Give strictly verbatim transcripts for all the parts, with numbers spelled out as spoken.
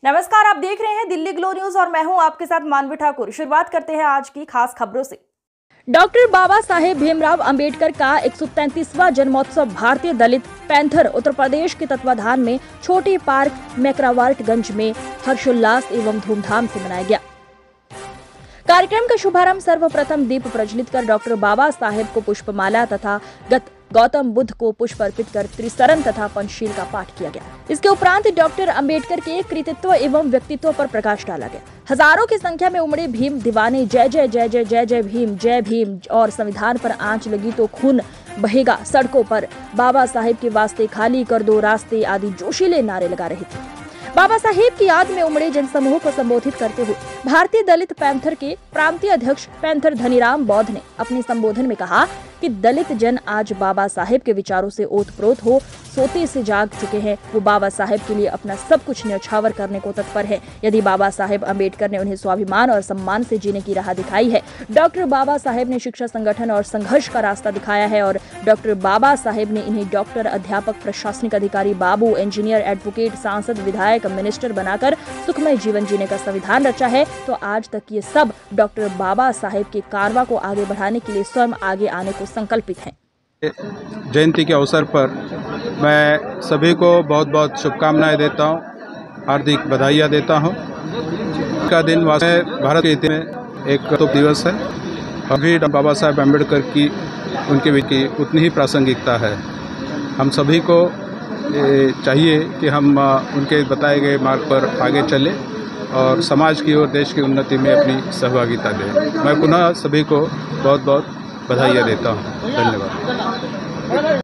नमस्कार, आप देख रहे हैं दिल्ली ग्लो न्यूज और मैं हूं आपके साथ मानवी ठाकुर। शुरुआत करते हैं आज की खास खबरों से। डॉक्टर बाबा साहेब भीमराव अंबेडकर का एक सौ तैंतीसवां जन्मोत्सव भारतीय दलित पैंथर उत्तर प्रदेश के तत्वाधान में छोटी पार्क मैकरावार्टगंज में हर्षोल्लास एवं धूमधाम से मनाया गया। कार्यक्रम का शुभारंभ सर्वप्रथम दीप प्रज्वलित कर डॉक्टर बाबा साहेब को पुष्पमाला तथा गत गौतम बुद्ध को पुष्प अर्पित कर त्रिसरण तथा पंचशील का पाठ किया गया। इसके उपरांत डॉक्टर अंबेडकर के कृतित्व एवं व्यक्तित्व पर प्रकाश डाला गया। हजारों की संख्या में उमड़े भीम दीवाने जय जय जय जय जय जय भीम जय भीम और संविधान पर आंच लगी तो खून बहेगा सड़कों पर, बाबा साहेब के वास्ते खाली कर दो रास्ते आदि जोशीले नारे लगा रहे थे। बाबा साहेब की याद में उमड़े जनसमूह को संबोधित करते हुए भारतीय दलित पैंथर के प्रांतीय अध्यक्ष पैंथर धनीराम बौद्ध ने अपने संबोधन में कहा कि दलित जन आज बाबा साहेब के विचारों से ओतप्रोत हो सोते से जाग चुके हैं। वो बाबा साहेब के लिए अपना सब कुछ न्यौछावर करने को तत्पर है। यदि बाबा साहेब अंबेडकर ने उन्हें स्वाभिमान और सम्मान से जीने की राह दिखाई है, डॉक्टर बाबा साहेब ने शिक्षा संगठन और संघर्ष का रास्ता दिखाया है और डॉक्टर बाबा साहेब ने इन्हें डॉक्टर, अध्यापक, प्रशासनिक अधिकारी, बाबू, इंजीनियर, एडवोकेट, सांसद, विधायक, मिनिस्टर बनाकर सुखमय जीवन जीने का संविधान रचा है, तो आज तक ये सब डॉक्टर बाबा साहेब के कारवा को आगे बढ़ाने के लिए स्वयं आगे आने को संकल्पित हैं। जयंती के अवसर पर मैं सभी को बहुत बहुत शुभकामनाएं देता हूं, हार्दिक बधाइयां देता हूं। का दिन वास्तव भारत के इतिहास में एक शुभ दिवस है और भी बाबा साहेब अम्बेडकर की उनके की उतनी ही प्रासंगिकता है। हम सभी को चाहिए कि हम उनके बताए गए मार्ग पर आगे चलें और समाज की और देश की उन्नति में अपनी सहभागिता दें। मैं पुनः सभी को बहुत बहुत बधाइयाँ देता हूँ। धन्यवाद।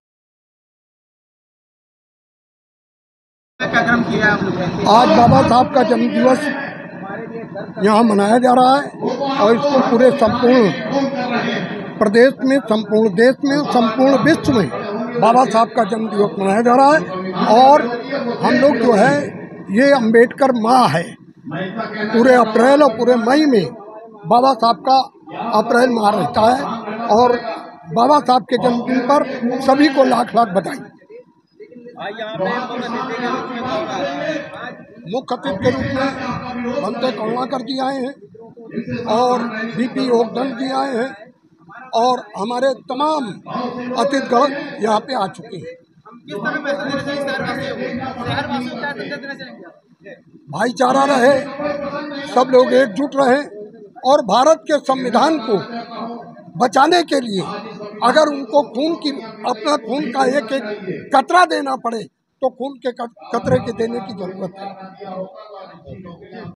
आज बाबा साहब का जन्म दिवस यहाँ मनाया जा रहा है और इसको पूरे संपूर्ण प्रदेश में, संपूर्ण देश में, संपूर्ण विश्व में बाबा साहब का जन्म दिवस मनाया जा रहा है। और हम लोग जो है ये अंबेडकर माह है, पूरे अप्रैल और पूरे मई में बाबा साहब का अप्रैल माह रहता है और बाबा साहब के जन्मदिन पर सभी को लाख लाख बधाई। मुख्य अतिथि के रूप में बनते करुणाकर जी आए हैं और बीपी योगधन जी आए हैं और हमारे तमाम अतिथिगण यहाँ पे आ चुके हैं। भाईचारा रहे, सब लोग एकजुट रहे और भारत के संविधान को बचाने के लिए अगर उनको खून की अपना खून का एक एक कतरा देना पड़े तो खून के कतरे के देने की जरूरत है।